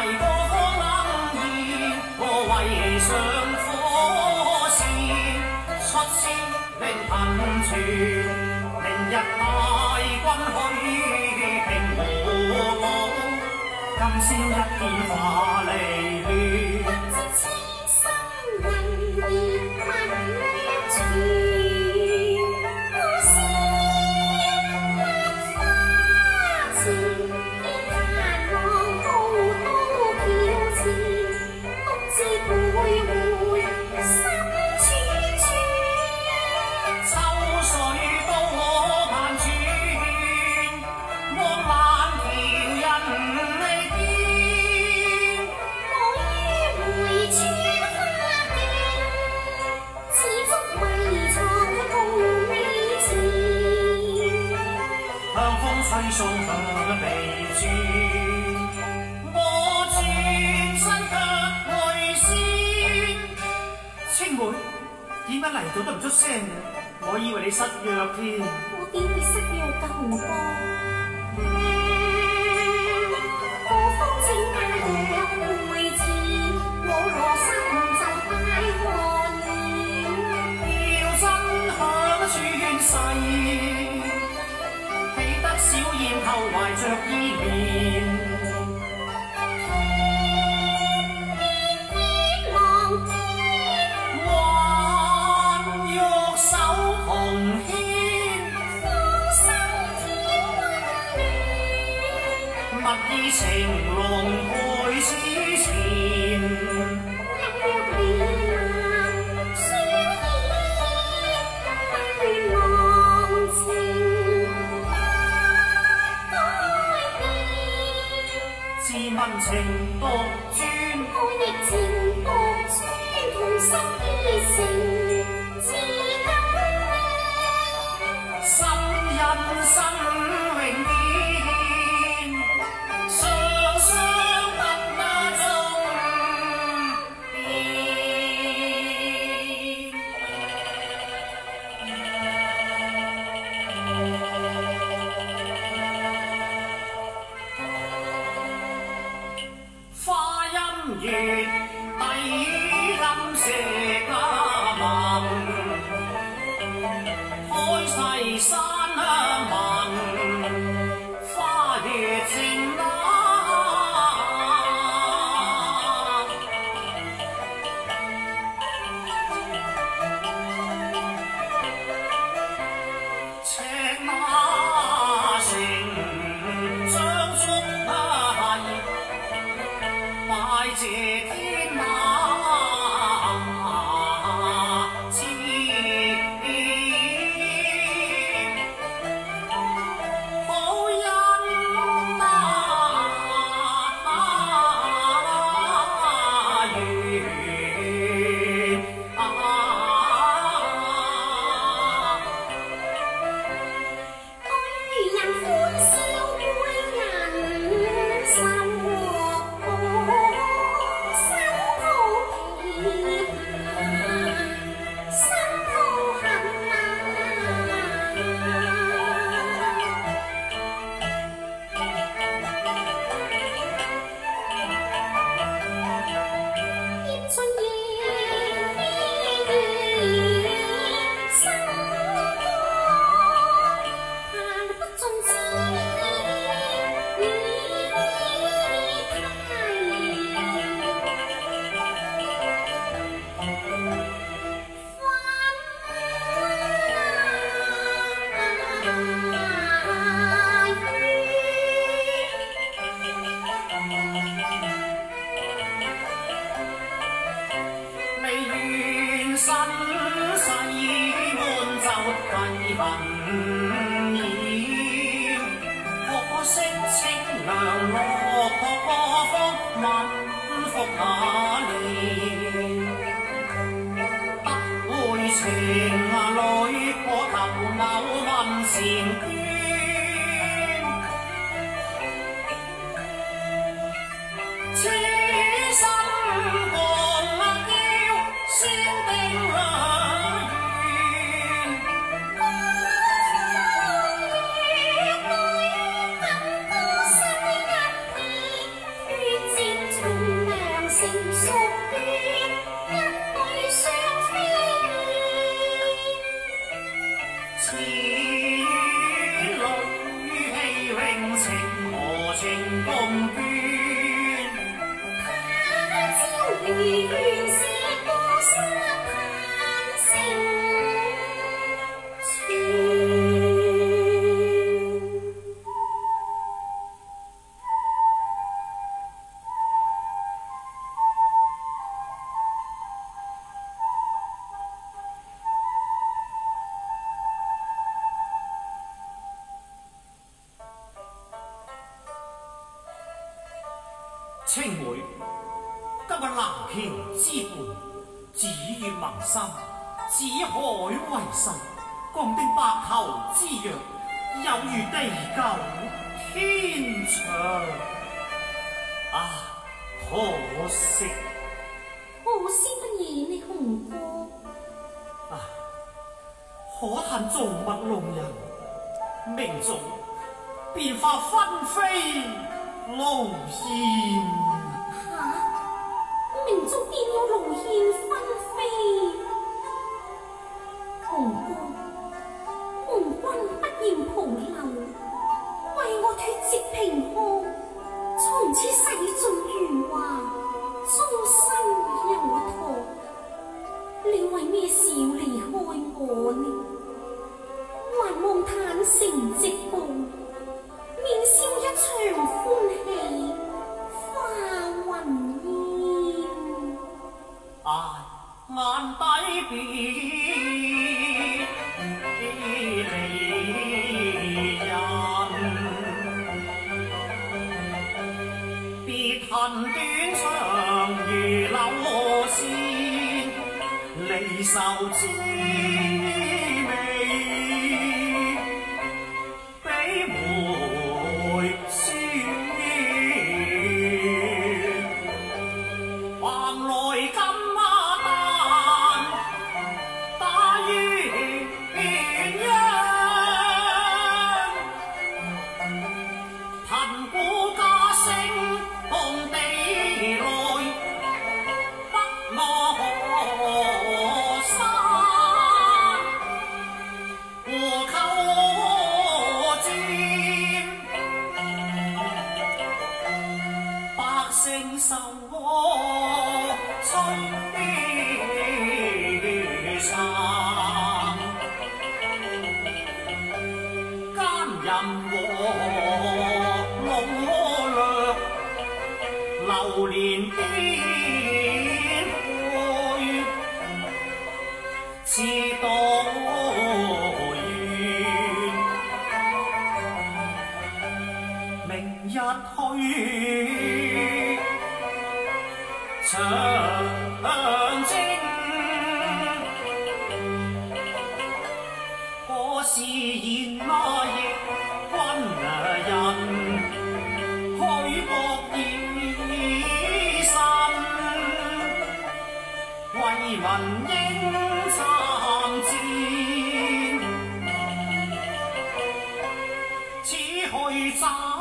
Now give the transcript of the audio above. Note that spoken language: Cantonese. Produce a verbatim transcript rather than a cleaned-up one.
個冷言，我為上火線出師令頻傳，明日大軍去平和島，今宵一片華麗亂。吹送佢鼻轉，我轉身卻淚腺。青梅，點解嚟到都唔出聲嘅？我以為你失約添。 我點會失約㗎，紅波？過風請假約會前，我羅心就帶寒言。 要真響全世。小燕後懷着依戀，還玉手紅牽，蜜意情濃配此前。温情獨專， 愛亦情獨專，同心結成至今。 心印心永堅，雙雙得那終變。月底金石啊盟，開西山啊盟，花月正啊，赤馬城將竹啊拜謝天馬之好恩啊緣啊， 對人歡笑會人心。 身世滿就計恨意，可惜清涼落魄方問復那年，不會情淚過頭某問前捐。 此女氣永情何情共眷？ 他朝如願寫歌沙灘成全。 青梅，今日南橋之畔，紫月盟心，紫海為心，共定白頭之約，有如地久天長。啊，可惜， 可惜乜嘢呢，紅哥？ 啊，可嘆造物弄人，命中變化紛飛路煙。 命中變了路線紛飛，紅哥，紅君不厭蒲留，為我脱節平康，從此洗盡鉛華，終身有托。你為咩少離開我呢？還望坦誠直報，免消一場歡喜化雲煙。 唉，眼底別離人，別恨短長如流線，離愁滋味比梅鮮。橫來今愁催散，奸人和擄掠，流連邊去，似道遠，明日去。長征，可是現那役軍人，虛薄以身，為民應參戰，此去爭。